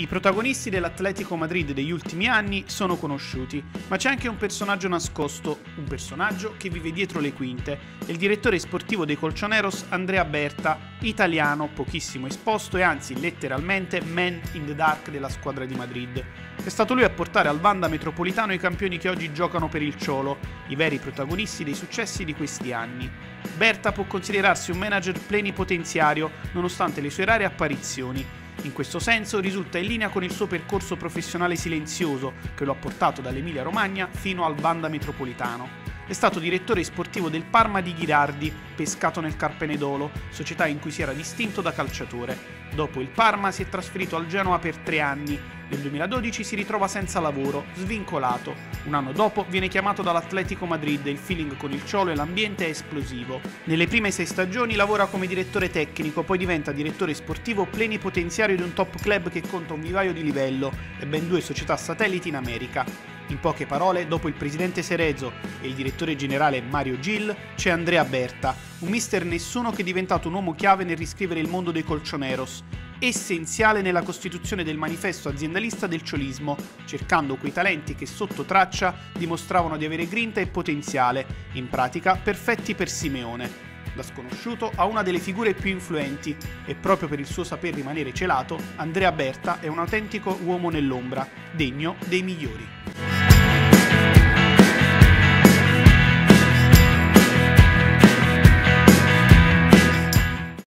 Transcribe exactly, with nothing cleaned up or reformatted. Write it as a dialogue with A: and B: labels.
A: I protagonisti dell'Atlético Madrid degli ultimi anni sono conosciuti, ma c'è anche un personaggio nascosto, un personaggio che vive dietro le quinte, è il direttore sportivo dei Colchoneros Andrea Berta, italiano, pochissimo esposto e anzi letteralmente man in the dark della squadra di Madrid. È stato lui a portare al Wanda Metropolitano i campioni che oggi giocano per il Cholo, i veri protagonisti dei successi di questi anni. Berta può considerarsi un manager plenipotenziario nonostante le sue rare apparizioni. In questo senso risulta in linea con il suo percorso professionale silenzioso che lo ha portato dall'Emilia Romagna fino al Wanda Metropolitano. È stato direttore sportivo del Parma di Ghirardi, pescato nel Carpenedolo, società in cui si era distinto da calciatore. Dopo il Parma si è trasferito al Genoa per tre anni. Nel duemiladodici si ritrova senza lavoro, svincolato. Un anno dopo viene chiamato dall'Atlético Madrid, il feeling con il Cholo e l'ambiente è esplosivo. Nelle prime sei stagioni lavora come direttore tecnico, poi diventa direttore sportivo plenipotenziario di un top club che conta un vivaio di livello e ben due società satelliti in America. In poche parole, dopo il presidente Cerezo e il direttore generale Mario Gil, c'è Andrea Berta, un mister nessuno che è diventato un uomo chiave nel riscrivere il mondo dei Colchoneros, essenziale nella costituzione del manifesto aziendalista del ciolismo, cercando quei talenti che sotto traccia dimostravano di avere grinta e potenziale, in pratica perfetti per Simeone. Da sconosciuto a una delle figure più influenti e proprio per il suo saper rimanere celato, Andrea Berta è un autentico uomo nell'ombra, degno dei migliori.